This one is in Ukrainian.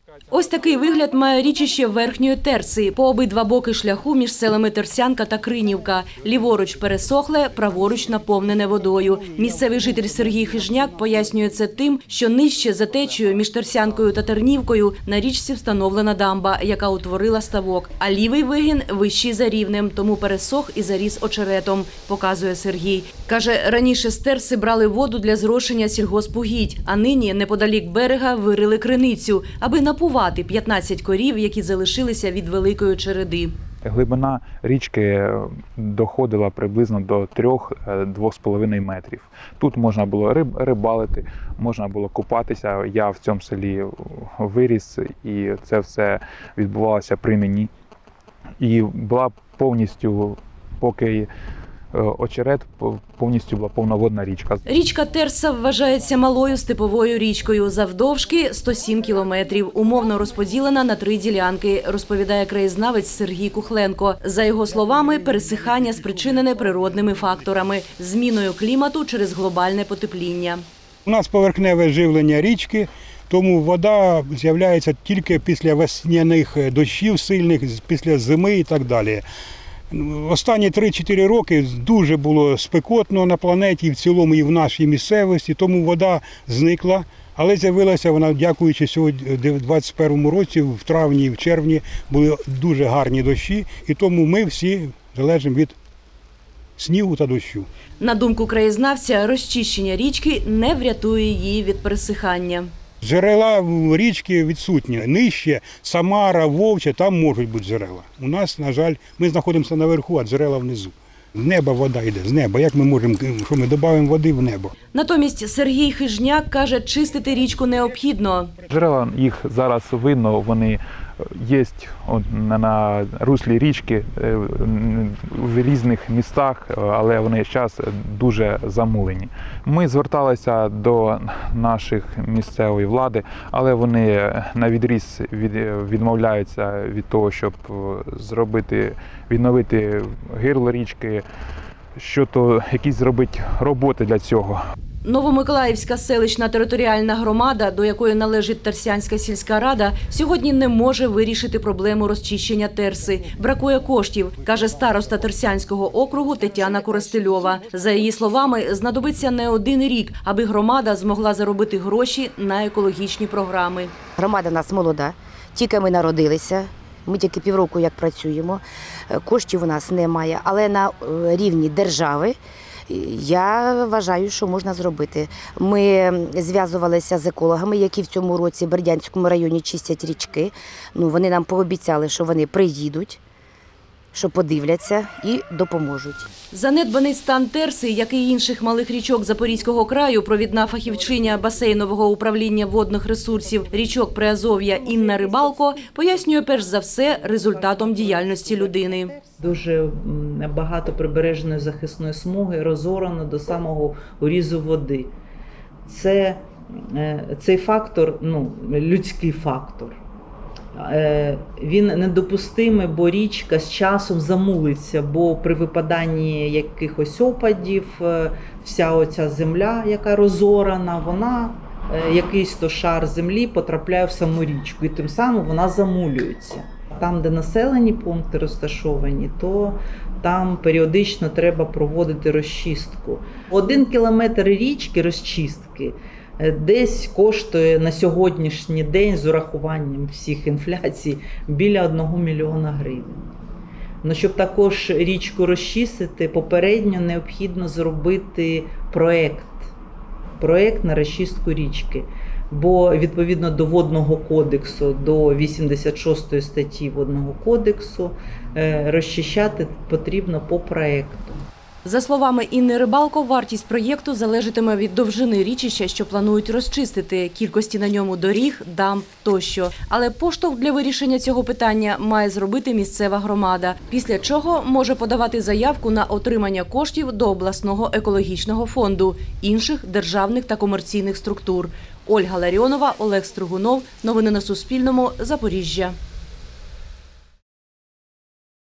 Ось такий вигляд має річище Верхньої Терси. По обидва боки шляху між селами Терсянка та Кринівка. Ліворуч пересохле, праворуч наповнене водою. Місцевий житель Сергій Хижняк пояснює це тим, що нижче за течією між Терсянкою та Тернівкою на річці встановлена дамба, яка утворила ставок. А лівий вигін вищий за рівнем, тому пересох і заріс очеретом, показує Сергій. Каже, раніше з Терси брали воду для зрошення сільгоспугідь, а нині неподалік берега вирили криницю, аби напувати 15 корів, які залишилися від великої череди. Глибина річки доходила приблизно до 3–2,5 метрів. Тут можна було рибалити, можна було купатися. Я в цьому селі виріс, і це все відбувалося при мені. І була повністю, поки очерет, повністю була повноводна річка. Річка Терса вважається малою степовою річкою. Завдовжки 107 кілометрів. Умовно розподілена на 3 ділянки, розповідає краєзнавець Сергій Кухленко. За його словами, пересихання спричинене природними факторами – зміною клімату через глобальне потепління. У нас поверхневе живлення річки, тому вода з'являється тільки після весняних дощів сильних, після зими і так далі. Останні 3–4 роки дуже було спекотно на планеті, в цілому і в нашій місцевості, тому вода зникла, але з'явилася вона, дякуючи сьогодні, в 2021 році, в травні і в червні були дуже гарні дощі, і тому ми всі залежимо від снігу та дощу. На думку краєзнавця, розчищення річки не врятує її від пересихання. Джерела в річці відсутні. Нижче Самара, Вовча, там можуть бути джерела. У нас, на жаль, ми знаходимося наверху, а джерела внизу. З неба вода йде, з неба. Як ми можемо, що ми додаємо води в небо? Натомість Сергій Хижняк каже, чистити річку необхідно. Джерела, їх зараз видно, вони є на руслі річки в різних містах, але вони зараз дуже замулені. Ми зверталися до наших місцевої влади, але вони навідріз відмовляються від того, щоб відновити гирло річки, якісь зробити роботи для цього. Новомиколаївська селищна територіальна громада, до якої належить Терсянська сільська рада, сьогодні не може вирішити проблему розчищення Терси. Бракує коштів, каже староста Терсянського округу Тетяна Коростельова. За її словами, знадобиться не один рік, аби громада змогла заробити гроші на екологічні програми. Громада у нас молода, тільки ми народилися. Ми тільки півроку як працюємо, коштів у нас немає, але на рівні держави я вважаю, що можна зробити. Ми зв'язувалися з екологами, які в цьому році в Бердянському районі чистять річки. Вони нам пообіцяли, що вони приїдуть, що подивляться і допоможуть. Занедбаний стан Терси, як і інших малих річок Запорізького краю, провідна фахівчиня басейнового управління водних ресурсів річок Приазов'я Інна Рибалко пояснює перш за все результатом діяльності людини. Дуже багато прибережної захисної смуги розорано до самого урізу води. Цей фактор, людський фактор. Він недопустимий, бо річка з часом замулиться, бо при випаданні якихось опадів вся оця земля, яка розорана, вона, якийсь то шар землі потрапляє в саму річку і тим самим вона замулюється. Там, де населені пункти розташовані, то там періодично треба проводити розчистку. 1 кілометр річки розчистки десь коштує на сьогоднішній день з урахуванням всіх інфляцій біля 1 мільйона гривень. Щоб також річку розчистити, попередньо необхідно зробити проєкт на розчистку річки. Бо відповідно до Водного кодексу, до 86 статті Водного кодексу, розчищати потрібно по проєкту. За словами Інни Рибалко, вартість проєкту залежатиме від довжини річища, що планують розчистити, кількості на ньому доріг, дамб тощо. Але поштовх для вирішення цього питання має зробити місцева громада, після чого може подавати заявку на отримання коштів до обласного екологічного фонду, інших державних та комерційних структур. Ольга Ларіонова, Олег Стригунов. Новини на Суспільному. Запоріжжя.